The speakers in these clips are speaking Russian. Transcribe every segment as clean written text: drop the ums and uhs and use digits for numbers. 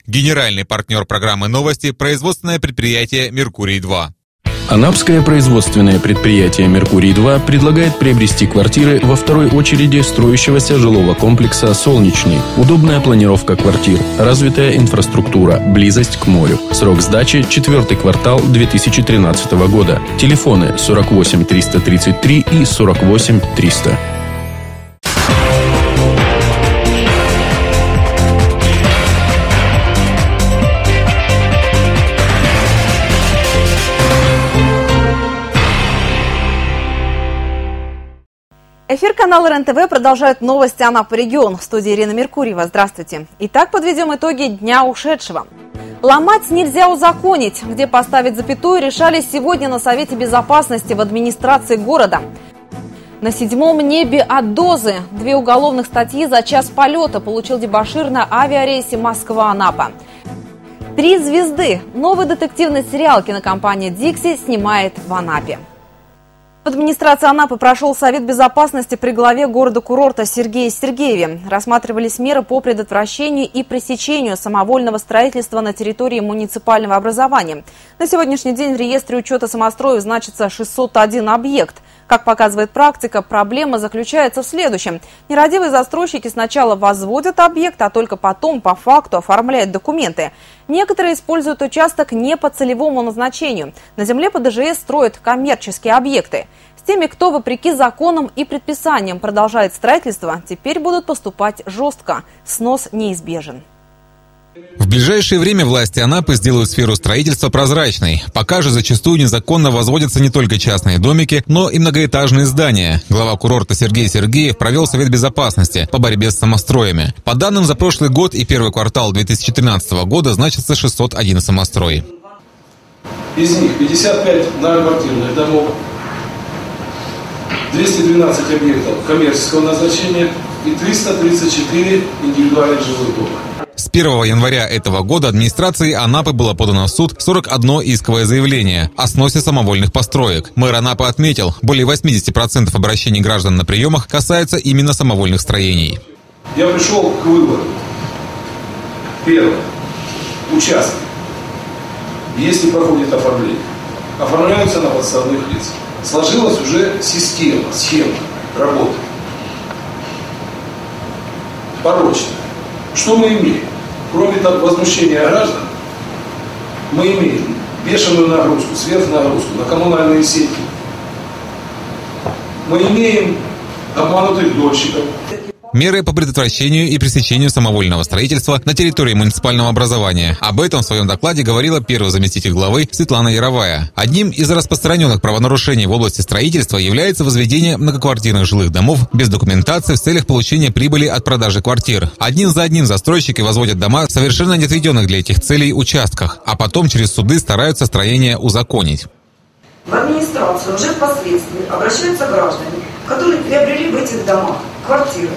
Генеральный партнер программы «Новости» – производственное предприятие «Меркурий-2». Анапское производственное предприятие «Меркурий-2» предлагает приобрести квартиры во второй очереди строящегося жилого комплекса «Солнечный». Удобная планировка квартир, развитая инфраструктура, близость к морю. Срок сдачи – 4-й квартал 2013 года. Телефоны 48 333 и 48 300. Эфир канала РЕН-ТВ продолжает новости Анапы регион. В студии Ирина Меркурьева. Здравствуйте. Итак, подведем итоги дня ушедшего. Ломать нельзя узаконить. Где поставить запятую, решали сегодня на Совете безопасности в администрации города. На 7-м небе от дозы. 2 уголовных статьи за час полета получил дебошир на авиарейсе Москва-Анапа. 3 звезды. Новый детективный сериал кинокомпания «Дикси» снимает в Анапе. В администрации Анапы прошел Совет безопасности при главе города-курорта Сергее Сергееве. Рассматривались меры по предотвращению и пресечению самовольного строительства на территории муниципального образования. На сегодняшний день в реестре учета самостроев значится 601 объект. Как показывает практика, проблема заключается в следующем. Нерадивые застройщики сначала возводят объект, а только потом по факту оформляют документы. Некоторые используют участок не по целевому назначению. На земле по ДЖС строят коммерческие объекты. С теми, кто вопреки законам и предписаниям продолжает строительство, теперь будут поступать жестко. Снос неизбежен. В ближайшее время власти Анапы сделают сферу строительства прозрачной. Пока же зачастую незаконно возводятся не только частные домики, но и многоэтажные здания. Глава курорта Сергей Сергеев провел Совет безопасности по борьбе с самостроями. По данным за прошлый год и первый квартал 2013 года значится 601 самострой. Из них 55 многоквартирных домов, 212 объектов коммерческого назначения и 334 индивидуальных жилых дома. С 1 января этого года администрацией Анапы было подано в суд 41 исковое заявление о сносе самовольных построек. Мэр Анапы отметил, более 80% обращений граждан на приемах касаются именно самовольных строений. Я пришел к выводу. Первое. Участки. Если проходит оформление, оформляются на подставных лиц. Сложилась уже схема работы. Порочная. Что мы имеем? Кроме возмущения граждан, мы имеем бешеную нагрузку, сверхнагрузку на коммунальные сети. Мы имеем обманутых дольщиков. Меры по предотвращению и пресечению самовольного строительства на территории муниципального образования. Об этом в своем докладе говорила первый заместитель главы Светлана Яровая. Одним из распространенных правонарушений в области строительства является возведение многоквартирных жилых домов без документации в целях получения прибыли от продажи квартир. Один за одним застройщики возводят дома в совершенно не отведенных для этих целей участках, а потом через суды стараются строение узаконить. В администрацию уже впоследствии обращаются граждане, которые приобрели в этих домах квартиры.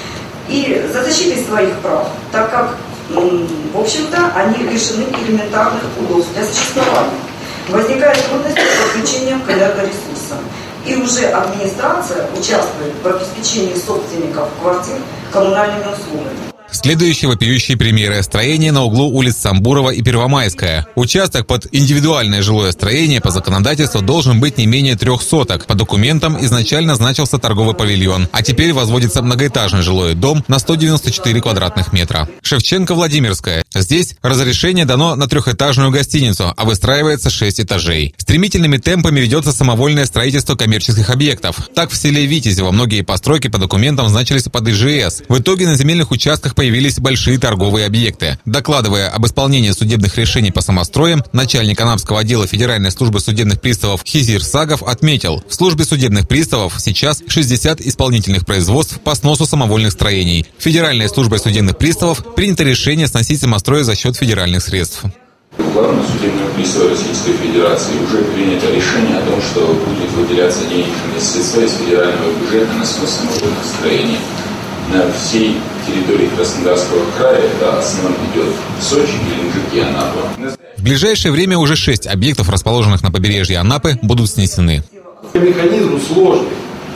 И за защитой своих прав, так как, в общем-то, они лишены элементарных удобств для существования. Возникает трудность с подключением к энергоресурсам. И уже администрация участвует в обеспечении собственников квартир коммунальными услугами. Следующие вопиющие примеры. Строение на углу улиц Самбурова и Первомайская. Участок под индивидуальное жилое строение по законодательству должен быть не менее 3 соток. По документам изначально значился торговый павильон, а теперь возводится многоэтажный жилой дом на 194 квадратных метра. Шевченко, Владимирская. Здесь разрешение дано на 3-этажную гостиницу, а выстраивается 6 этажей. Стремительными темпами ведется самовольное строительство коммерческих объектов. Так в селе Витязево многие постройки по документам значились под ИЖС. В итоге на земельных участках появились большие торговые объекты. Докладывая об исполнении судебных решений по самостроям, начальник Анапского отдела Федеральной службы судебных приставов Хизир Сагов отметил, в службе судебных приставов сейчас 60 исполнительных производств по сносу самовольных строений. Федеральной службой судебных приставов принято решение сносить самострои за счет федеральных средств. Главного судебного пристава Российской Федерации уже принято решение о том, что будет выделяться денежные средства из федерального бюджета на снос самовольных строений. На всей территории Краснодарского края это основном идет Сочи, Геленджик и Анапа. В ближайшее время уже 6 объектов, расположенных на побережье Анапы, будут снесены. Механизм сложный.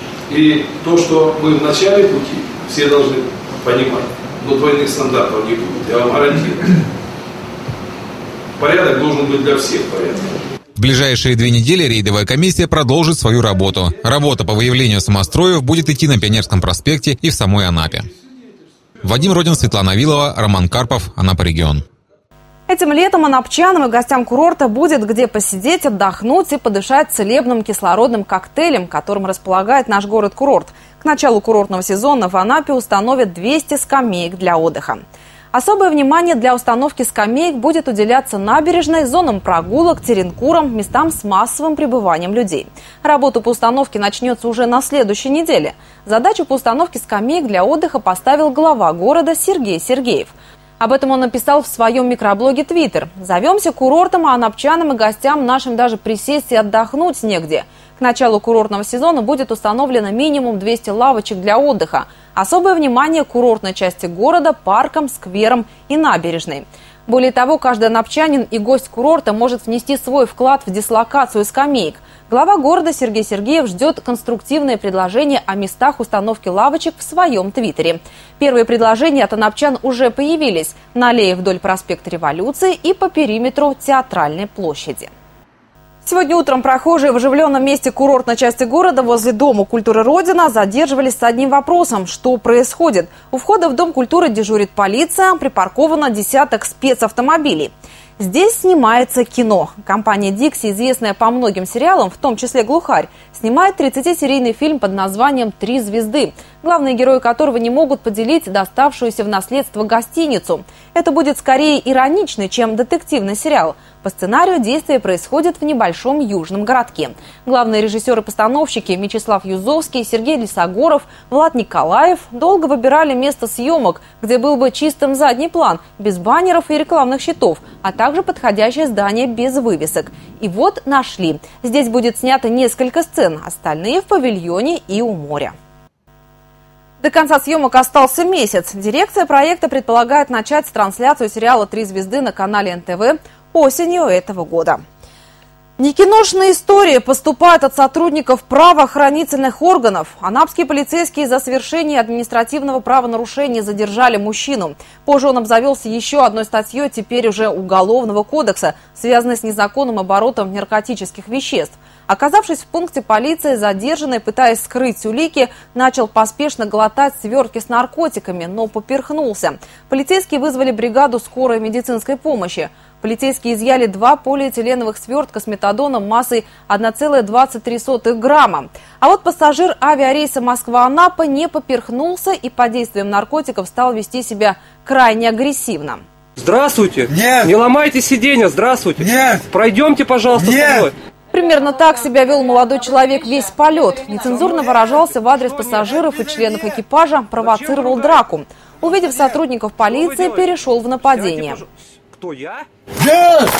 И то, что мы в начале пути, все должны понимать, но двойных стандартов не будет, я вам гарантирую. Порядок должен быть для всех порядок. В ближайшие 2 недели рейдовая комиссия продолжит свою работу. Работа по выявлению самостроев будет идти на Пионерском проспекте и в самой Анапе. Вадим Родин, Светлана Вилова, Роман Карпов, Анапа регион. Этим летом анапчанам и гостям курорта будет где посидеть, отдохнуть и подышать целебным кислородным коктейлем, которым располагает наш город-курорт. К началу курортного сезона в Анапе установят 200 скамеек для отдыха. Особое внимание для установки скамеек будет уделяться набережной, зонам прогулок, терренкурам, местам с массовым пребыванием людей. Работа по установке начнется уже на следующей неделе. Задачу по установке скамеек для отдыха поставил глава города Сергей Сергеев. Об этом он написал в своем микроблоге Twitter. «Зовемся курортом, а анапчанам и гостям нашим даже присесть и отдохнуть негде. К началу курортного сезона будет установлено минимум 200 лавочек для отдыха. Особое внимание к курортной части города, паркам, скверам и набережной». Более того, каждый анапчанин и гость курорта может внести свой вклад в дислокацию скамеек. Глава города Сергей Сергеев ждет конструктивные предложения о местах установки лавочек в своем твиттере. Первые предложения от анапчан уже появились на аллее вдоль проспекта Революции и по периметру Театральной площади. Сегодня утром прохожие в оживленном месте курортной части города возле Дома культуры Родина задерживались с одним вопросом – что происходит? У входа в Дом культуры дежурит полиция, припарковано десяток спецавтомобилей. Здесь снимается кино. Компания «Дикси», известная по многим сериалам, в том числе «Глухарь», снимает 30-серийный фильм под названием «Три звезды», главные герои которого не могут поделить доставшуюся в наследство гостиницу. Это будет скорее ироничный, чем детективный сериал. По сценарию действие происходит в небольшом южном городке. Главные режиссеры-постановщики Мячеслав Юзовский, Сергей Лисогоров, Влад Николаев долго выбирали место съемок, где был бы чистым задний план, без баннеров и рекламных щитов, а также подходящее здание без вывесок. И вот нашли. Здесь будет снято несколько сцен, остальные в павильоне и у моря. До конца съемок остался месяц. Дирекция проекта предполагает начать трансляцию сериала «Три звезды» на канале НТВ осенью этого года. Некиношные истории поступают от сотрудников правоохранительных органов. Анапские полицейские за совершение административного правонарушения задержали мужчину. Позже он обзавелся еще одной статьей, теперь уже Уголовного кодекса, связанной с незаконным оборотом наркотических веществ. Оказавшись в пункте полиции, задержанный, пытаясь скрыть улики, начал поспешно глотать свертки с наркотиками, но поперхнулся. Полицейские вызвали бригаду скорой медицинской помощи. Полицейские изъяли 2 полиэтиленовых свертка с метадоном массой 1,23 грамма. А вот пассажир авиарейса Москва-Анапа не поперхнулся и под действием наркотиков стал вести себя крайне агрессивно. Здравствуйте! Нет! Не ломайте сиденье, здравствуйте! Нет! Пройдемте, пожалуйста, Нет! со мной. Примерно так себя вел молодой человек весь полет. Нецензурно выражался в адрес пассажиров и членов экипажа, провоцировал драку. Увидев сотрудников полиции, перешел в нападение. Кто я? Нет!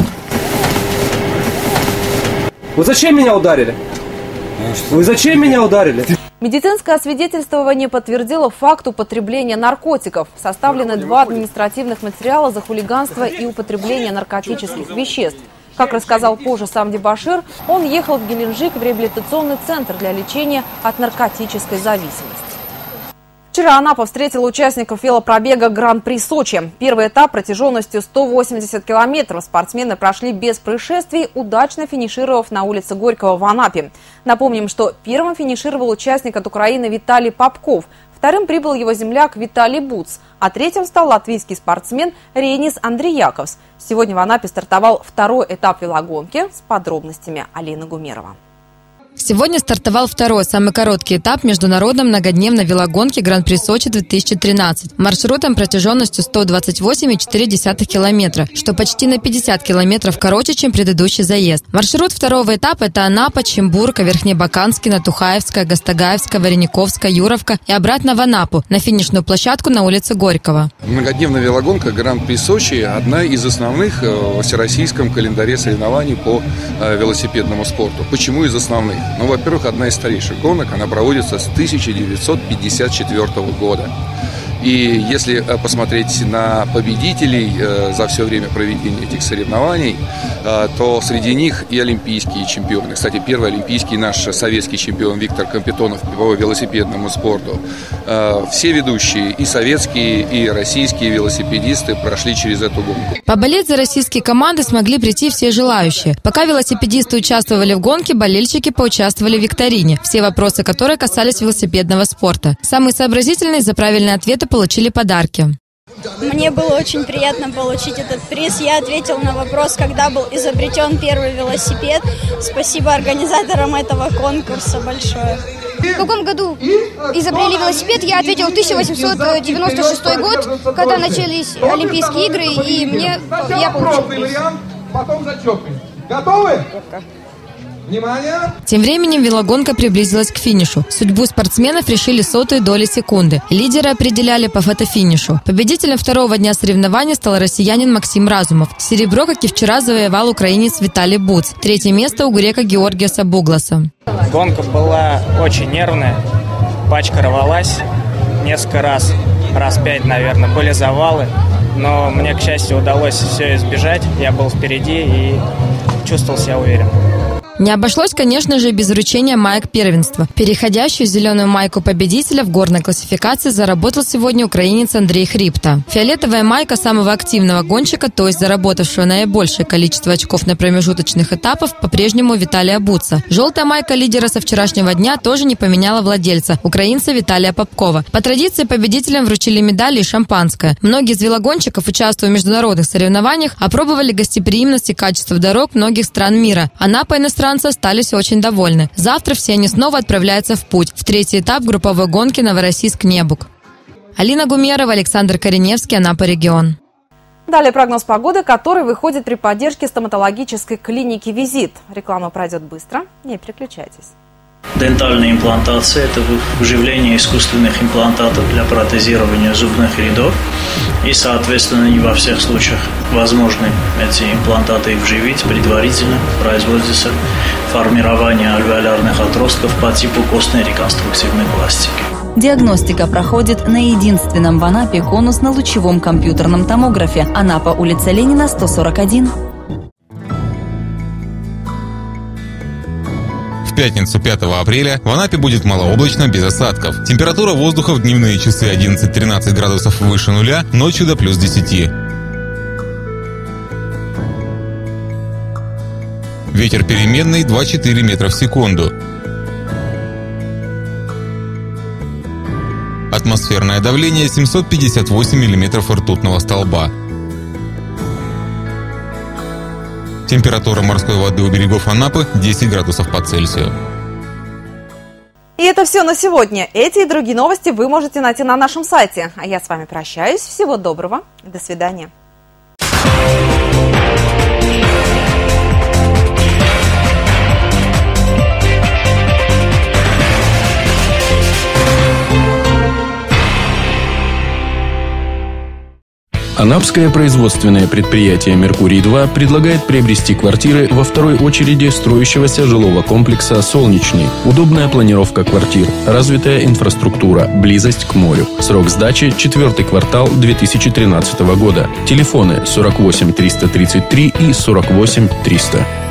Вы зачем меня ударили? Вы зачем меня ударили? Медицинское освидетельствование подтвердило факт употребления наркотиков. Составлены 2 административных материала за хулиганство и употребление наркотических веществ. Как рассказал позже сам дебошир, он ехал в Геленджик в реабилитационный центр для лечения от наркотической зависимости. Вчера Анапа встретила участников велопробега Гран-при Сочи. Первый этап протяженностью 180 километров спортсмены прошли без происшествий, удачно финишировав на улице Горького в Анапе. Напомним, что первым финишировал участник от Украины Виталий Попков. Вторым прибыл его земляк Виталий Буц, а третьим стал латвийский спортсмен Рейнис Андрияковс. Сегодня в Анапе стартовал 2-й этап велогонки. С подробностями Алина Гумерова. Сегодня стартовал 2-й, самый короткий этап международной многодневной велогонки Гран-при Сочи-2013. Маршрутом протяженностью 128,4 километра, что почти на 50 километров короче, чем предыдущий заезд. Маршрут 2-го этапа – это Анапа, Чембурка, Верхнебаканский, Натухаевская, Гастагаевская, Варениковская, Юровка и обратно в Анапу, на финишную площадку на улице Горького. Многодневная велогонка Гран-при Сочи – одна из основных в всероссийском календаре соревнований по велосипедному спорту. Почему из основных? Ну, во-первых, одна из старейших гонок, она проводится с 1954 года. И если посмотреть на победителей за все время проведения этих соревнований, то среди них и олимпийские чемпионы. Кстати, первый олимпийский наш советский чемпион Виктор Компитонов по велосипедному спорту. Все ведущие, и советские, и российские велосипедисты прошли через эту гонку. Поболеть за российские команды смогли прийти все желающие. Пока велосипедисты участвовали в гонке, болельщики поучаствовали в викторине, все вопросы которой касались велосипедного спорта. Самые сообразительные за правильные ответы получили подарки. Мне было очень приятно получить этот приз. Я ответил на вопрос, когда был изобретен первый велосипед. Спасибо организаторам этого конкурса большое. В каком году изобрели велосипед? Я ответил 1896 год, когда начались Олимпийские игры, и я получил приз. Потом зачетный. Готовы? Внимание! Тем временем велогонка приблизилась к финишу. Судьбу спортсменов решили сотые доли секунды. Лидеры определяли по фотофинишу. Победителем второго дня соревнований стал россиянин Максим Разумов. Серебро, как и вчера, завоевал украинец Виталий Буц. Третье место у грека Георгиаса Бугласа. Гонка была очень нервная. Пачка рвалась несколько раз 5, наверное, были завалы. Но мне, к счастью, удалось все избежать. Я был впереди и чувствовал себя уверенно. Не обошлось, конечно же, без вручения маек первенства. Переходящую зеленую майку победителя в горной классификации заработал сегодня украинец Андрей Хрипта. Фиолетовая майка самого активного гонщика, то есть заработавшего наибольшее количество очков на промежуточных этапах, по-прежнему Виталия Буца. Желтая майка лидера со вчерашнего дня тоже не поменяла владельца, украинца Виталия Попкова. По традиции победителям вручили медали и шампанское. Многие из велогонщиков, участвуя в международных соревнованиях, опробовали гостеприимность и качество дорог многих стран мира. Анапа иностранцы остались очень довольны. Завтра все они снова отправляются в путь, в третий этап групповой гонки Новороссийск-Небуг. Алина Гумерова, Александр Кореневский, Анапа регион. Далее прогноз погоды, который выходит при поддержке стоматологической клиники «Визит». Реклама пройдет быстро, не переключайтесь. Дентальная имплантация – это вживление искусственных имплантатов для протезирования зубных рядов. И, соответственно, не во всех случаях возможны эти имплантаты вживить. Предварительно производится формирование альвеолярных отростков по типу костной реконструктивной пластики. Диагностика проходит на единственном в Анапе конусно-лучевом компьютерном томографе. Анапа, улица Ленина, 141. В пятницу 5 апреля в Анапе будет малооблачно, без осадков. Температура воздуха в дневные часы 11-13 градусов выше нуля, ночью до плюс 10. Ветер переменный 2-4 метра в секунду. Атмосферное давление 758 миллиметров ртутного столба. Температура морской воды у берегов Анапы 10 градусов по Цельсию. И это все на сегодня. Эти и другие новости вы можете найти на нашем сайте. А я с вами прощаюсь. Всего доброго. До свидания. Анапское производственное предприятие «Меркурий-2» предлагает приобрести квартиры во второй очереди строящегося жилого комплекса «Солнечный». Удобная планировка квартир, развитая инфраструктура, близость к морю. Срок сдачи – 4-й квартал 2013 года. Телефоны 48 333 и 48 300.